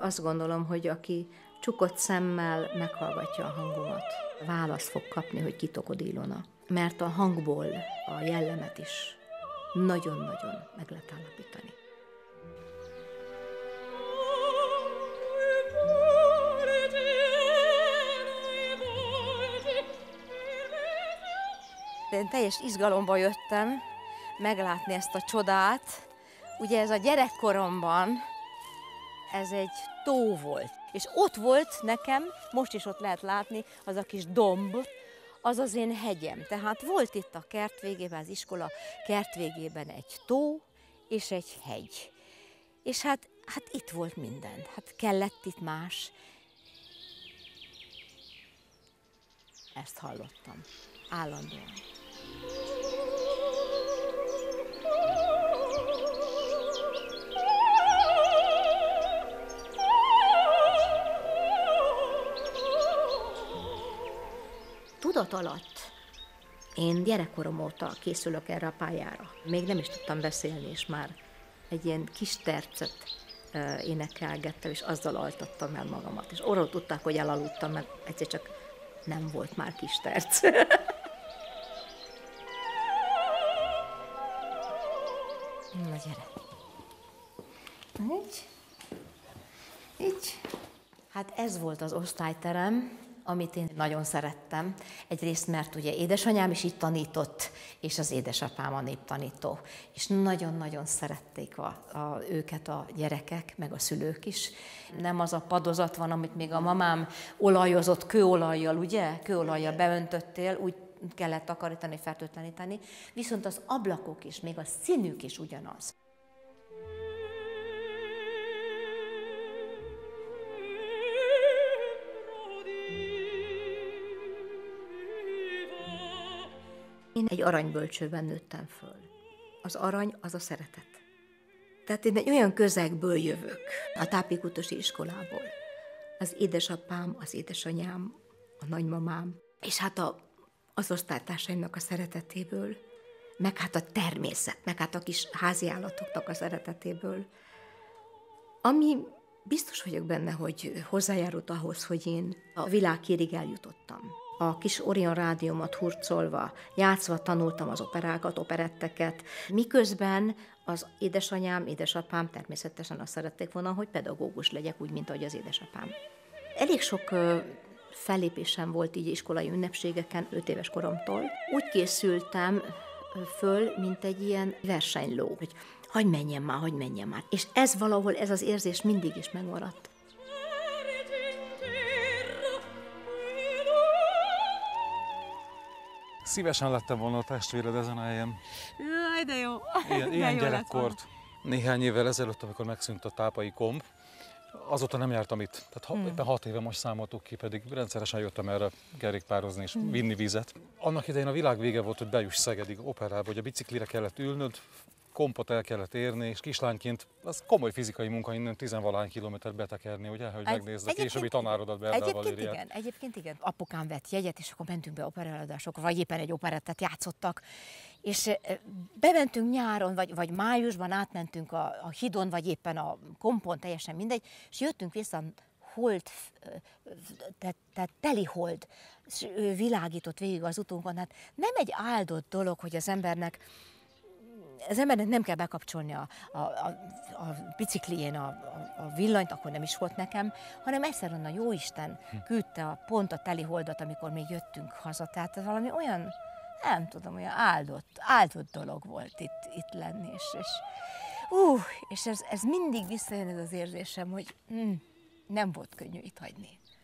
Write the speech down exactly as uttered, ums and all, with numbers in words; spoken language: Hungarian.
Azt gondolom, hogy aki csukott szemmel meghallgatja a hangomat, választ fog kapni, hogy ki Tokod Ilona. Mert a hangból a jellemet is nagyon-nagyon meg lehet állapítani. Én teljes izgalomba jöttem meglátni ezt a csodát. Ugye ez a gyerekkoromban, ez egy tó volt. És ott volt nekem, most is ott lehet látni, az a kis domb, az az én hegyem. Tehát volt itt a kert végében, az iskola kert végében egy tó és egy hegy. És hát, hát itt volt minden. Hát kellett itt más. Ezt hallottam. Állandóan. Tudat alatt én gyerekkorom óta készülök erre a pályára. Még nem is tudtam beszélni, és már egy ilyen kis tercet uh, énekelgettem, és azzal altattam el magamat. És arról tudták, hogy elaludtam, mert egyszer csak nem volt már kis terc. Na gyere. Így. Így. Hát ez volt az osztályterem, amit én nagyon szerettem. Egyrészt, mert ugye édesanyám is itt tanított, és az édesapám a néptanító. És nagyon-nagyon szerették a, a, őket a gyerekek, meg a szülők is. Nem az a padozat van, amit még a mamám olajozott kőolajjal, ugye? Kőolajjal beöntöttél, úgy kellett takarítani, fertőtleníteni. Viszont az ablakok is, még a színük is ugyanaz. Én egy aranybölcsőben nőttem föl. Az arany az a szeretet. Tehát én egy olyan közegből jövök, a tápékutosi iskolából. Az édesapám, az édesanyám, a nagymamám, és hát a, az osztálytársaimnak a szeretetéből, meg hát a természet, meg hát a kis háziállatoknak a szeretetéből, ami biztos vagyok benne, hogy hozzájárult ahhoz, hogy én a világ kérig eljutottam. A kis Orion rádiómat hurcolva, játszva tanultam az operákat, operetteket, miközben az édesanyám, édesapám természetesen azt szerették volna, hogy pedagógus legyek, úgy, mint ahogy az édesapám. Elég sok fellépésem volt így iskolai ünnepségeken, öt éves koromtól. Úgy készültem föl, mint egy ilyen versenyló, hogy hagyj menjen már, hagyj menjen már. És ez valahol, ez az érzés mindig is megmaradt. Szívesen lettem volna a testvéred ezen a helyen. Jaj, de jó. Ilyen, ilyen gyerekkort. Néhány évvel ezelőtt, amikor megszűnt a Tápai komp, azóta nem jártam itt. Tehát ha, hmm. éppen hat éve most számoltuk ki, pedig rendszeresen jöttem erre kerékpározni és hmm. vinni vizet. Annak idején a világ vége volt, hogy bejuss Szegedig operába, hogy a biciklire kellett ülnöd, kompot el kellett érni, és kislányként az komoly fizikai munka innen tizenvalahány kilométert betekerni, ugye, hogy egy, megnézd a későbbi tanárodat, Berdál Valériát. Igen, egyébként igen. Apukám vett jegyet, és akkor mentünk be operáladásokra, vagy éppen egy operettet játszottak, és bementünk nyáron, vagy, vagy májusban átmentünk a, a hídon, vagy éppen a kompon, teljesen mindegy, és jöttünk vissza hold, tehát te, teli hold, és ő világított végig az utunkon. Hát nem egy áldott dolog, hogy az embernek Az embernek nem kell bekapcsolni a, a, a, a biciklién a, a, a villanyt, akkor nem is volt nekem, hanem egyszerűen a Jóisten küldte a, pont a teli holdat, amikor még jöttünk haza. Tehát ez valami olyan, nem tudom, olyan áldott, áldott dolog volt itt, itt lenni. És, és, uh, és ez, ez mindig visszajön ez az érzésem, hogy mm, nem volt könnyű itt hagyni.